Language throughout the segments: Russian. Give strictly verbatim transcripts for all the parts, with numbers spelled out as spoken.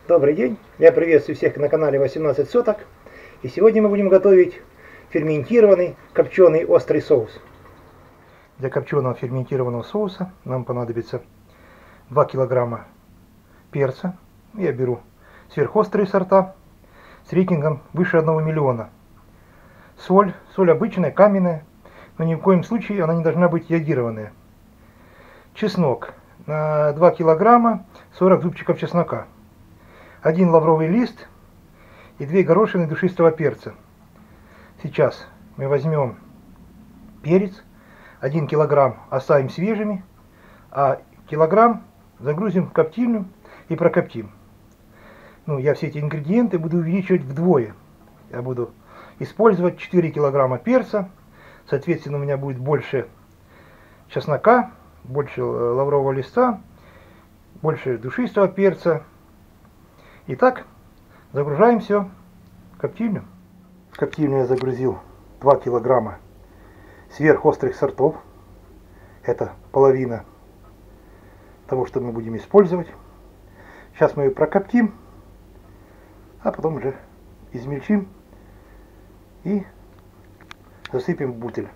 Добрый день, я приветствую всех на канале восемнадцать соток. И сегодня мы будем готовить ферментированный копченый острый соус. Для копченого ферментированного соуса нам понадобится два килограмма перца. Я беру сверхострые сорта с рейтингом выше одного миллиона. Соль, соль обычная, каменная, но ни в коем случае она не должна быть йодированная. Чеснок на два килограмма сорок зубчиков чеснока. Один лавровый лист и две горошины душистого перца. Сейчас мы возьмем перец, один килограмм оставим свежими, а килограмм загрузим в коптильню и прокоптим. Ну, я все эти ингредиенты буду увеличивать вдвое. Я буду использовать четыре килограмма перца, соответственно у меня будет больше чеснока, больше лаврового листа, больше душистого перца. Итак, загружаем все в коптильню. В коптильню я загрузил два килограмма сверхострых сортов. Это половина того, что мы будем использовать. Сейчас мы ее прокоптим, а потом уже измельчим и засыпем в бутыль.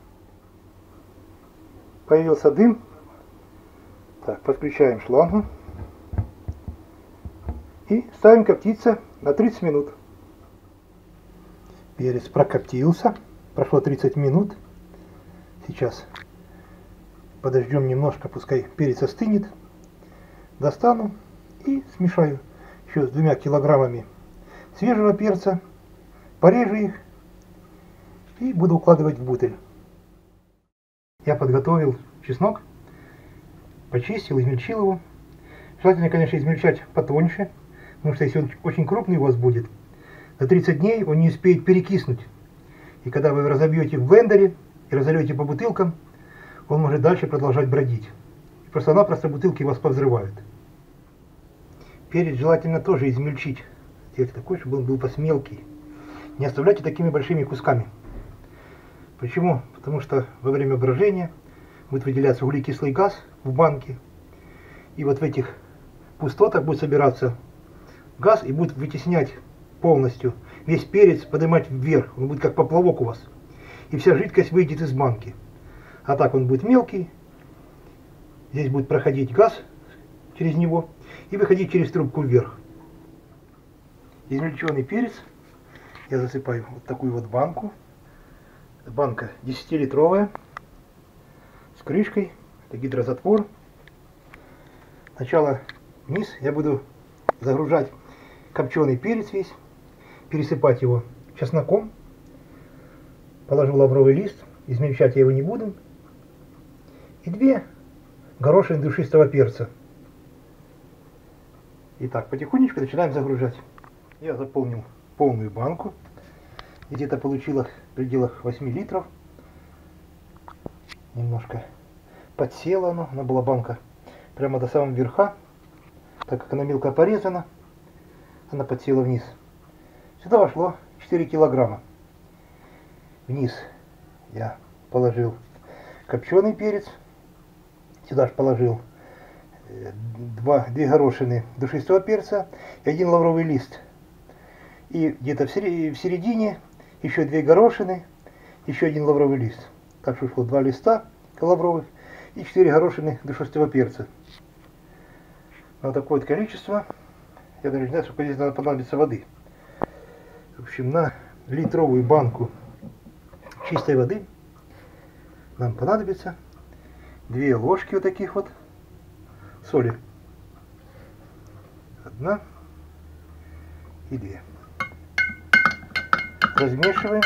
Появился дым. Так, подключаем шлангу. И ставим коптиться на тридцать минут. Перец прокоптился. Прошло тридцать минут. Сейчас подождем немножко, пускай перец остынет. Достану и смешаю еще с двумя килограммами свежего перца. Порежу их и буду укладывать в бутыль. Я подготовил чеснок. Почистил, измельчил его. Желательно, конечно, измельчать потоньше. Потому что если он очень крупный у вас будет, за тридцать дней он не успеет перекиснуть. И когда вы разобьете в блендере и разольете по бутылкам, он может дальше продолжать бродить. И просто-напросто бутылки вас повзрывают. Перец желательно тоже измельчить. Сделать такой, чтобы он был посмелкий. Не оставляйте такими большими кусками. Почему? Потому что во время брожения будет выделяться углекислый газ в банке. И вот в этих пустотах будет собираться газ и будет вытеснять полностью весь перец, поднимать вверх. Он будет как поплавок у вас. И вся жидкость выйдет из банки. А так он будет мелкий. Здесь будет проходить газ через него и выходить через трубку вверх. Измельченный перец я засыпаю вот такую вот банку. Банка десятилитровая с крышкой. Это гидрозатвор. Сначала вниз я буду загружать копченый перец весь, пересыпать его чесноком, положу лавровый лист, измельчать я его не буду, и две горошины душистого перца. Итак, потихонечку начинаем загружать. Я заполнил полную банку, где-то получилось в пределах восьми литров. Немножко подсела она, она была банка прямо до самого верха, так как она мелко порезана. Она подсела вниз. Сюда вошло четыре килограмма. Вниз я положил копченый перец. Сюда же положил два, две горошины душистого перца и один лавровый лист. И где-то в середине еще две горошины, еще один лавровый лист. Так что ушло два листа лавровых и четыре горошины душистого перца. Вот такое вот количество. Я даже не знаю, сколько здесь надо понадобится воды. В общем, на литровую банку чистой воды нам понадобится две ложки вот таких вот соли. Одна и две. Размешиваем,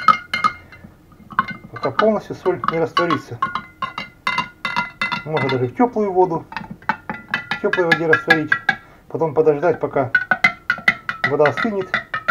пока полностью соль не растворится. Можно даже в теплую воду, в теплой воде растворить. Потом подождать, пока вода остынет,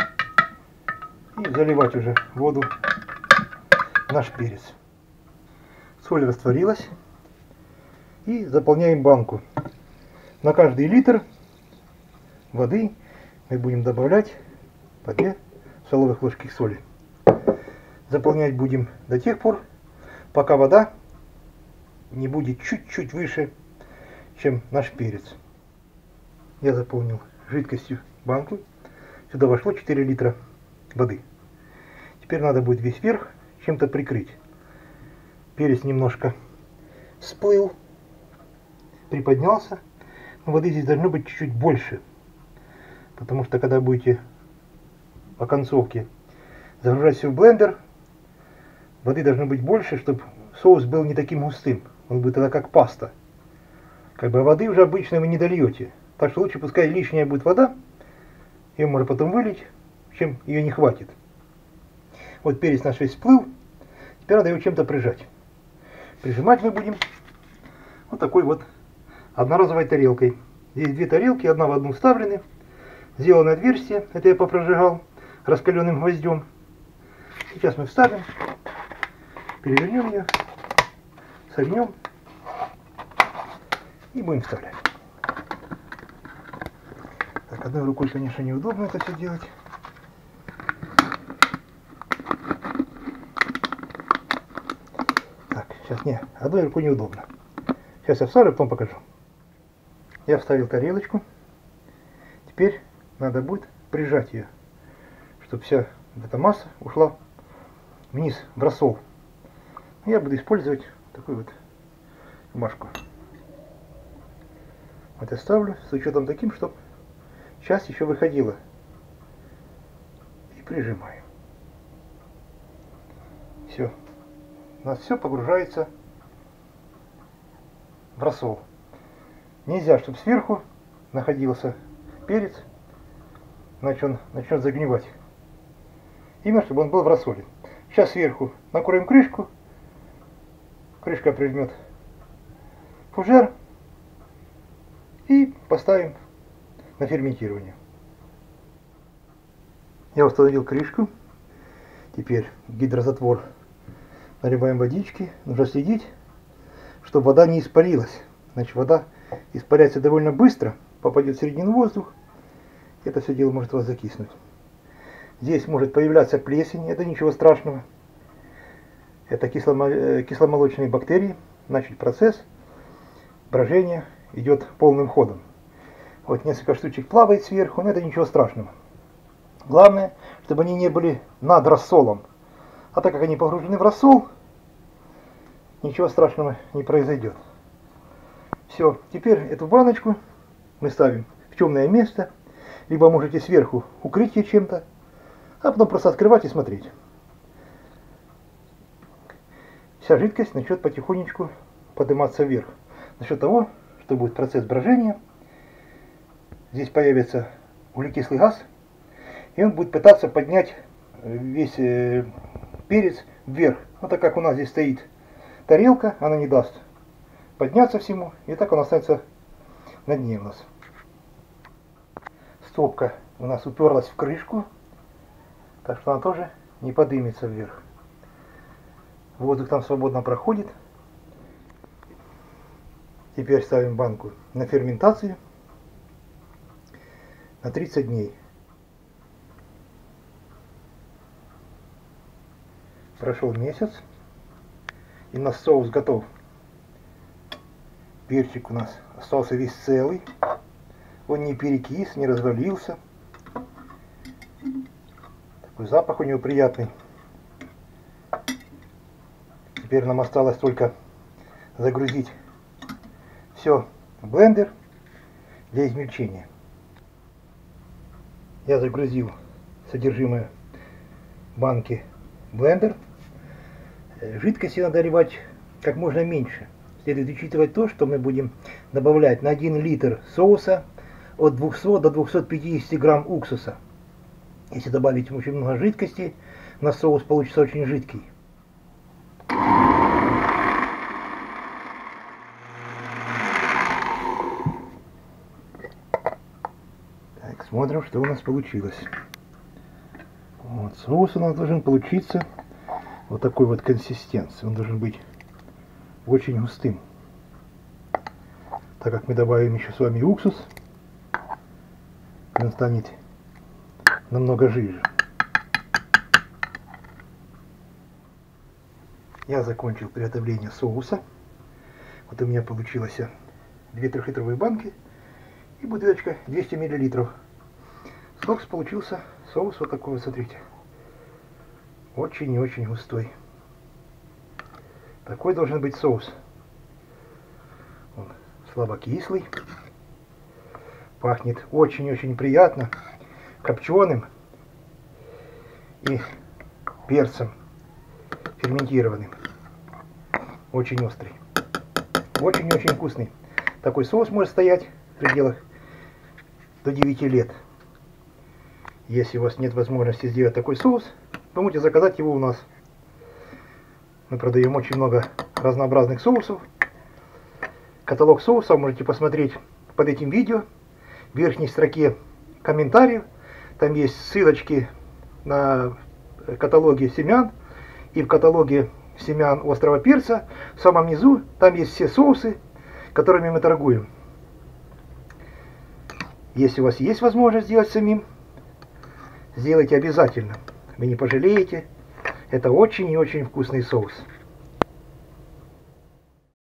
и заливать уже воду в наш перец. Соль растворилась, и заполняем банку. На каждый литр воды мы будем добавлять по две столовых ложки соли. Заполнять будем до тех пор, пока вода не будет чуть-чуть выше, чем наш перец. Я заполнил жидкостью банку. Сюда вошло четыре литра воды. Теперь надо будет весь верх чем-то прикрыть. Перец немножко всплыл, приподнялся. Но воды здесь должно быть чуть-чуть больше. Потому что когда будете по концовке загружать все в блендер, воды должно быть больше, чтобы соус был не таким густым. Он будет тогда как паста. Как бы воды уже обычно вы не дольете. Так что лучше пускай лишняя будет вода. Ее можно потом вылить, чем ее не хватит. Вот перец наш весь всплыл. Теперь надо его чем-то прижать. Прижимать мы будем вот такой вот одноразовой тарелкой. Здесь две тарелки, одна в одну вставлены. Сделано отверстие, это я попрожигал раскаленным гвоздем. Сейчас мы вставим, перевернем ее, согнем и будем вставлять. Так, одной рукой, конечно, неудобно это все делать. Так, сейчас не, одной рукой неудобно. Сейчас я вставлю, потом покажу. Я вставил тарелочку. Теперь надо будет прижать ее, чтобы вся эта масса ушла вниз в рассол. Я буду использовать такую вот бумажку. Вот я ставлю с учетом таким, чтобы часть еще выходила. И прижимаю. Все. У нас все погружается в рассол. Нельзя, чтобы сверху находился перец, иначе он начнет загнивать. Именно, чтобы он был в рассоле. Сейчас сверху накроем крышку. Крышка прижмет фужер. И поставим на ферментирование. Я установил крышку. Теперь гидрозатвор наливаем водички. Нужно следить, чтобы вода не испарилась. Значит, вода испаряется довольно быстро, попадет в середину воздух. Это все дело может у вас закиснуть. Здесь может появляться плесень, это ничего страшного. Это кисломолочные бактерии. Значит, процесс брожения идет полным ходом. Вот несколько штучек плавает сверху, но это ничего страшного. Главное, чтобы они не были над рассолом. А так как они погружены в рассол, ничего страшного не произойдет. Все, теперь эту баночку мы ставим в темное место. Либо можете сверху укрыть ее чем-то, а потом просто открывать и смотреть. Вся жидкость начнет потихонечку подниматься вверх. За счет того, что будет процесс брожения, здесь появится углекислый газ, и он будет пытаться поднять весь э, перец вверх. Вот так как у нас здесь стоит тарелка, она не даст подняться всему, и так он останется на дне у нас. Стопка у нас уперлась в крышку, так что она тоже не поднимется вверх. Воздух там свободно проходит. Теперь ставим банку на ферментацию на тридцать дней. Прошел месяц, и у нас соус готов. Перчик у нас остался весь целый. Он не перекис, не развалился. Такой запах у него приятный. Теперь нам осталось только загрузить все в блендер для измельчения. Я загрузил содержимое банки в блендер. Жидкости надо наливать как можно меньше. Следует учитывать то, что мы будем добавлять на один литр соуса от двухсот до двухсот пятидесяти грамм уксуса. Если добавить очень много жидкости, у нас соус получится очень жидкий. Так, смотрим, что у нас получилось. Вот, соус у нас должен получиться вот такой вот консистенции. Он должен быть очень густым. Так как мы добавим еще с вами уксус, он станет намного жиже. Я закончил приготовление соуса. Вот у меня получилось две трехлитровые банки и бутылочка двести миллилитров. Соус получился, соус вот такой вот, смотрите. Очень и очень густой. Такой должен быть соус. Он слабокислый. Пахнет очень-очень приятно. Копченым и перцем ферментированным. Очень острый. Очень и очень вкусный. Такой соус может стоять в пределах до девяти лет. Если у вас нет возможности сделать такой соус, вы можете заказать его у нас. Мы продаем очень много разнообразных соусов. Каталог соусов можете посмотреть под этим видео. В верхней строке комментариев. Там есть ссылочки на каталоги семян и в каталоге семян острого перца. В самом низу там есть все соусы, которыми мы торгуем. Если у вас есть возможность сделать самим, сделайте обязательно. Вы не пожалеете. Это очень и очень вкусный соус.